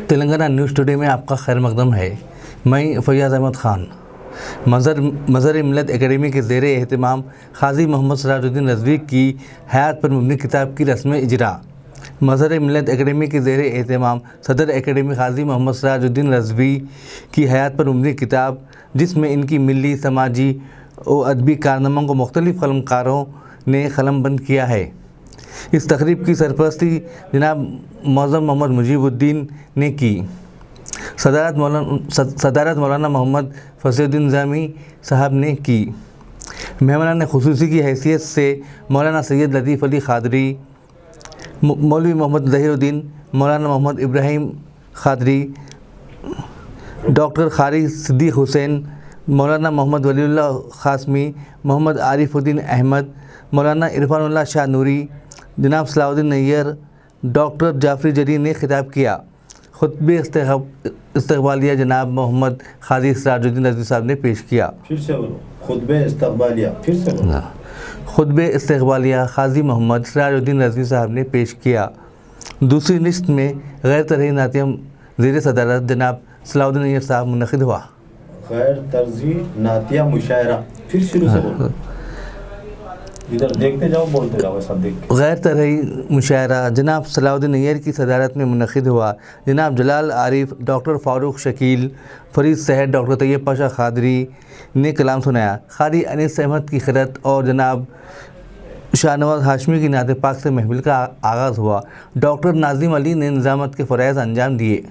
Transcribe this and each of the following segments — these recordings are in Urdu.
تلنگانہ نیوز ٹوڈے میں آپ کا خیر مقدم ہے۔ میں فیاض احمد خان۔ مظہر ملت اکیڈمی کے زیر اہتمام قاضی محمد سراج الدین رضوی کی حیات پر مبنی کتاب کی رسم اجرا۔ مظہر ملت اکیڈمی کے زیر اہتمام صدر اکیڈمی قاضی محمد سراج الدین رضوی کی حیات پر مبنی کتاب، جس میں ان کی ملی، سماجی و ادبی کارناموں کو مختلف قلمکاروں نے قلم بند کیا ہے۔ اس تقریب کی سرپرستی جناب معظم محمد مجیب الدین نے کی۔ صدارت مولانا محمد فصیح الدین انتظامی صاحب نے کی۔ مہمانان خصوصی کی حیثیت سے مولانا سید لطیف علی قادری، مولوی محمد ظہیر الدین، مولانا محمد ابراہیم قادری، ڈاکٹر قاری صدیق حسین، مولانا محمد ولی اللہ قاسمی، محمد عارف الدین احمد، مولانا عرفان اللہ شاہ نوری، جناب صلاح الدین نیّر، ڈاکٹر جعفری جری نے خطاب کیا۔ خطبہ استقبالیہ جناب محمد قاضی سراج الدین رضوی صاحب نے پیش کیا۔ خطبہ استقبالیہ قاضی محمد سراج الدین رضوی صاحب نے پیش کیا۔ دوسری نشست میں غیر طرزی نعتیہ زیر صدارت جناب صلاح الدین نیّر صاحب منعقد ہوا۔ غیر طرزی نعتیہ مشاعرہ، پھر شروع سے بولو، ادھر دیکھتے جاؤ بولتے جاؤ، سب دیکھ۔ غیر طرزی مشاعرہ جناب صلاح الدین نیّر کی صدارت میں منعقد ہوا۔ جناب جلال عارف، ڈاکٹر فاروق شکیل، فرید صحت، ڈاکٹر طیب پاشا قادری نے کلام سنایا۔ قاری انیس احمد کی خیرت اور جناب شاہ نواز ہاشمی کی نعت پاک سے محفل کا آغاز ہوا۔ ڈاکٹر ناظم علی نے نظامت کے فرائض انجام دیے۔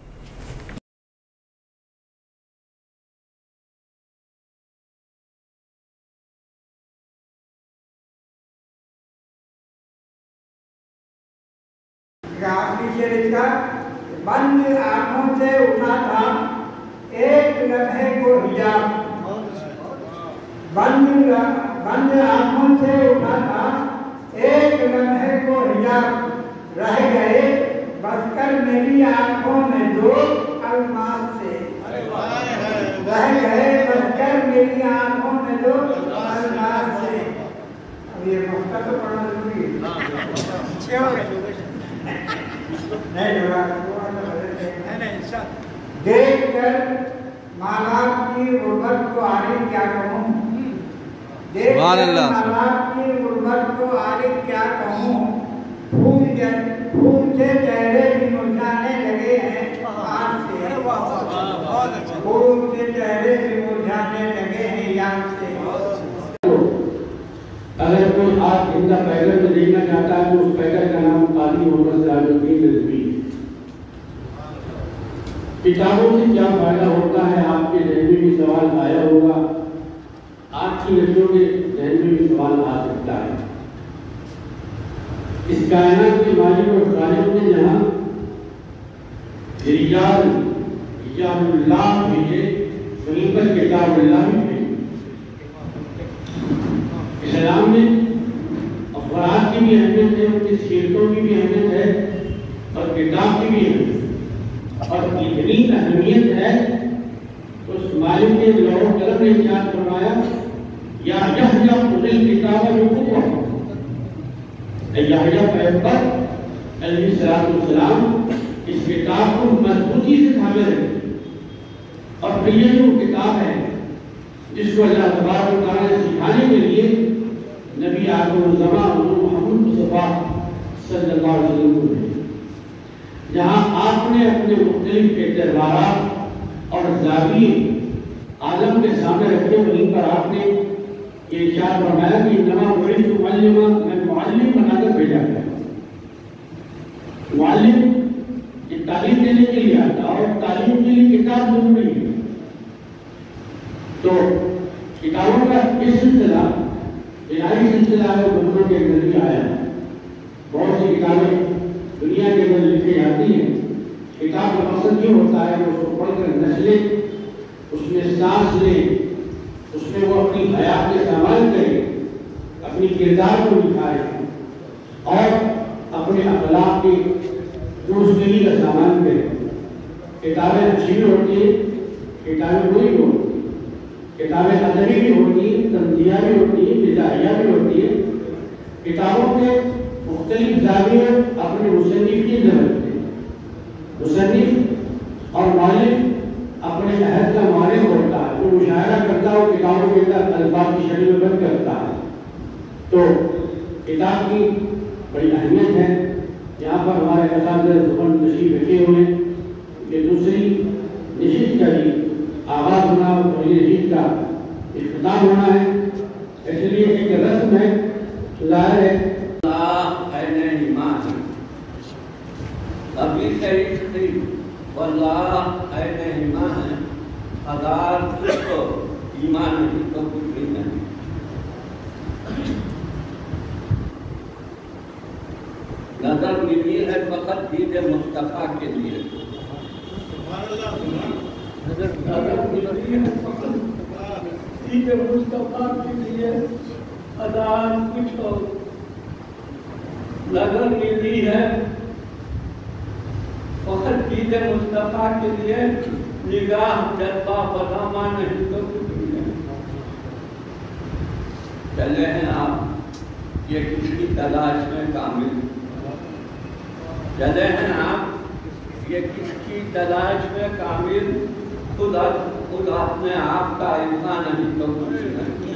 آخری شعر اس کا، بند آنکھوں سے اٹھا تھا ایک لمحے کو حجاب، بند آنکھوں سے اٹھا تھا ایک لمحے کو حجاب، رہ گئے بس کر میری آنکھوں میں دو الماس سے، رہ گئے بس کر میری آنکھوں میں دو الماس سے۔ اب یہ مختصر پڑھنا ضروری ہے۔ دیکھ کر ماں باپ کی غربت کو عارف کیا کہوں، دیکھ کر ماں باپ کی غربت کو عارف کیا کہوں، پھول سے چہرے بھی مرجھانے لگے ہیں آج سے، پھول سے چہرے بھی مرجھانے لگے ہیں یاد سے۔ اگر کوئی آج زندہ پیکر میں دیکھنا چاہتا ہے تو اس پیکر کا نام قاضی محمد سراج الدین رضوی۔ کتابوں سے کیا فائدہ ہوتا ہے، آپ کے ذہن میں بھی سوال آیا ہوگا، آج کی نسلوں کے ذہن میں بھی سوال آ سکتا ہے۔ اس کائنات کے مالک اور خالق نے جہاں رجال اللہ بھیجے، وہیں پر کتاب اللہ بھی بھیجے۔ اسلام میں افراد کی بھی اہمیت ہے، ان کی سیرتوں کی بھی اہمیت ہے، اور کتاب کی بھی اہمیت ہے، اور اتنی اہمیت ہے اس مالک نے لوح قلم نے ارشاد فرمایا، یا یحییٰ خذ الکتاب بقوۃ، یحییٰ پیغمبر علیہ السلام اس کتاب کو مضبوطی سے تھامے رکھے، اور پھر یہ جو کتاب ہے جس کو اللہ تبارک و تعالیٰ نے سکھانے کے لیے نبی آخر الزماں حضور محمد مصطفیٰ صلی اللہ علیہ وسلم کو بھیجا، جہاں آپ نے اپنے مختلف اعتبارات اور زاویے عالم کے سامنے رکھے، وہیں پر آپ نے یہ ارشاد فرمایا کہ انما بعثت معلما، میں معلم بنا کر بھیجا گیا۔ معلم یہ تعلیم دینے کے لیے آتا، اور تعلیم کے لیے کتاب ضروری ہے۔ تو کتابوں کا یہ سلسلہ الہی سلسلہ ہے، وہ بندوں کے اندر بھی آیا ہے۔ بہت سی کتابیں دنیا کے اندر لکھی جاتی ہیں، کتاب کا مقصد یہ ہوتا ہے کہ اس کو پڑھ کر نسلیں اس میں سانس لیں، اس میں وہ اپنی حیات کے استعمال کریں، اپنی کردار کو نکھاریں، اور اپنے اخلاق کی درستگی کا سامان کریں۔ کتابیں اچھی بھی ہوتی ہیں، کتابیں بری بھی ہوتی ہیں، کتابیں ادبی بھی ہوتی ہیں، تنزیہ بھی ہوتی ہیں، بدائیہ بھی ہوتی ہیں۔ کتابوں کے مختلف زاویے اپنے مصنف کی ضرورت ہے۔ مصنف काफ़ी अल्फाज की शरीर में बन करता है। तो किताब की बड़ी अहमियत है। यहाँ पर हमारे असातिज़ा ज़ुबान तशरीफ़ रखे हुए हैं कि दूसरी नशिस्त का ही आगाज़ होना और पहली नशिस्त का इख्तिताम होना है, इसलिए एक रस्म है, ज़ाहिर है अल्लाह ऐन ईमान है। अभी शरीफ थी वल्लाह ऐन ईमान है, हजार तो ईमान नहीं तो कुछ भी नहीं। नजर मिली है फकत दीद मुस्तफा के लिए, नजर मिली है फकत दीद मुस्तफा के लिए, हजार कुछ हो। नजर मिली है फकत दीद मुस्तफा के लिए, निगाह जज्बा बदामा नहीं तो कुछ भी नहीं। चले हैं आप ये किसकी तलाश में कामिल, चले हैं आप ये किसकी तलाश में कामिल, खुद अपने आप का इल्मा नहीं तो कुछ नहीं।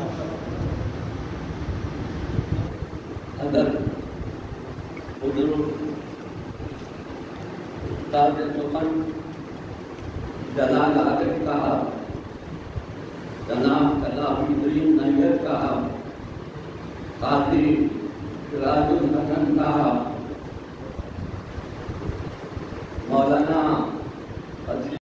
अगर उस्ताद सुखन जलाल आरिफ कहा, जनाब कलामुद्दीन नैयर कहा, काजी सिराजुल हसन कहा, मौलाना